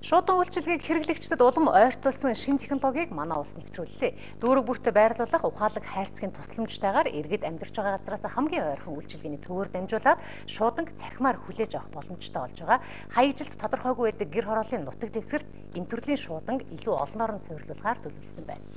Шуудан үйлчилгээг хэрэглэгчдэд улам ойртуулсан шинэ технологиг манай улс нэвтрүүллээ. Дүүрэг бүртээ байрлуулах ухаалаг хайрцагын тусламжтайгаар иргэд амьдарч байгаа газраас хамгийн ойрхон үйлчилгээний төвөөр дамжуулаад шууданг цахимаар хүлээж авах боломжтой болж байгаа. Хаяжилт тодорхойгүй байдаг гэр хорооллын нутаг дэвсгэрт энэ төрлийн шууданг илүү олноор нь суйрлуулахаар төлөвлөсөн байна.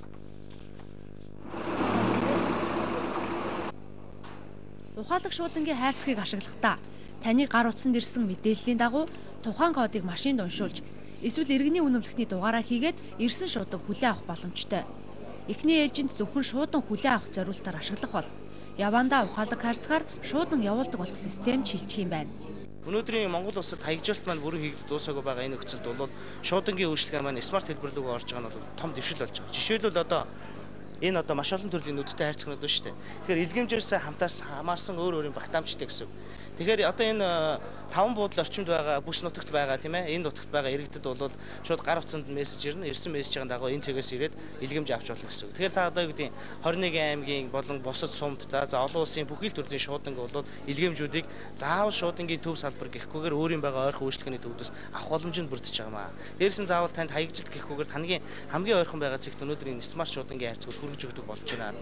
Ухаалаг шуудангийн хайрцгийг ашиглахдаа таны гар утсанд ирсэн мэдээллийн дагуу тухайн кодыг машинд уншуулж эсвэл иргэний үнэмлэхний дугаараа хийгээд ирсэн шууданг хүлээн авах боломжтой. Эхний ээлжинд зөвхөн шуудан хүлээн авах зорилтоор ашиглах бол явандаа ухаалаг хайрцгаар шуудан явуулдаг болох систем шилжих юм байна. Өнөөдрийн Монгол улсад хаягжилт маань бүрэн хийгдэж дуусаагүй байгаа энэ нөхцөлд бол шуудангийн үйлчлэгээ маань смарт хэлбэр рүү орж байгаа нь бол том дэвшил болж байгаа. Жишээлбэл энэ маш олон төрлийн нүдтэй хайрцагнууд байна шүү дээ. Тэгэхээр илгээмжээс хамтаас хамаарсан өөр өөрийн багтаамжтай гэсэн. Тэгэхээр энэ 5 буудлын орчимд байгаа бүс нутагт байгаа тийм ээ. Энэ нутагт байгаа иргэдэд бол шууд гар утсанд мессеж ирнэ. Ирсэн мессежийн дагуу энэ цэгээс ирээд илгээмж авч болно гэсэн. Тэгэхээр та одоо юу гэдэг 21 аймгийн болон бусад сумд за олон улсын бүхий л төрлийн шууданг бол илгээмжүүдийг заавал шуудангийн төв салбар гэхгүйгээр өөрийн байгаа ойрхон үйлчлэгээний төвдөөс авах боломж нь бүрдэж байгаа маа. Дээрээс нь заавал танд хаягжилт гэхгүйгээр хамгийн ойрхон байгаа зэгт өнөөдрийн смарт шуудангийн хайрцаг хүргэж өгдөг болж байна.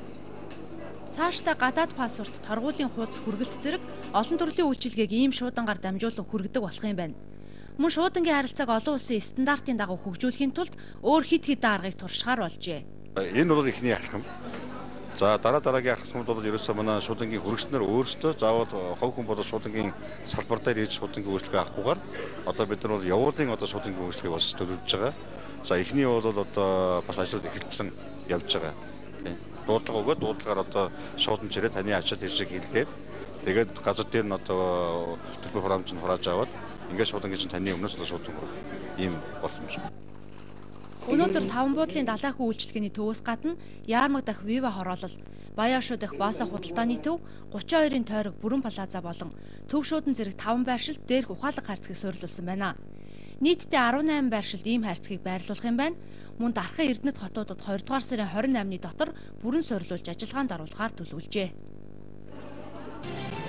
Цаашдаа гадаад паспорт, торгуулийн хуудас хүргэлт зэрэг олон төрлийн үйлчилгээг ийм шуудангаар дамжуулан хүргэдэг болох юм байна. Мөн шуудангийн харилцааг олон улсын стандартын дагуу хөгжүүлэхийн тулд өөр хэд хэдэн аргыг туршихаар болжээ. Энэ бол эхний алхам. За дараагийн алхамд бол ерөөсөө манай шуудангийн хүрэгчнэр өөрсдөө заавал хов хүн болоод шуудангийн салбар дээр ирж шуудангийн үйлчлэгээ авахгүйгээр одоо бид нар бол явуулын шуудангийн үйлчлэгийг бас төлөвлөж байгаа. За эхний бол одоо бас ажлууд эхэлсэн явж байгаа. Дуудлага өгөөд дуудлагаар шууданч ирээ таны ачаал хэршиг хилдээд тэгээд газар дээр нь төлбөр хураамж нь хурааж аваад ингээд шуудангийн чинь таны өмнөөс шуудан хүрэх ийм боломж. Өнөөдөр 5 буудлын далайхуу үйлчлэгээний төвөөс гадна Яармаг дахь Вива хороолол, Баяашуу дахь Бааса худалдааны төв, 32-ын тойрог Бүрэн плаза болон Төв шуудан зэрэг 5 байршилд дээрх ухаалаг хайрцгийг суйрлуулсан байна. Нийтдээ 18 байршилд ийм хайрцгийг байрлуулах юм байна. Мөн дархан Эрдэнэт хотуудад 2 дугаар сарын 28-ны дотор бүрэн суйрлуулж ажиллагаанд оруулахаар төлөвлөжээ.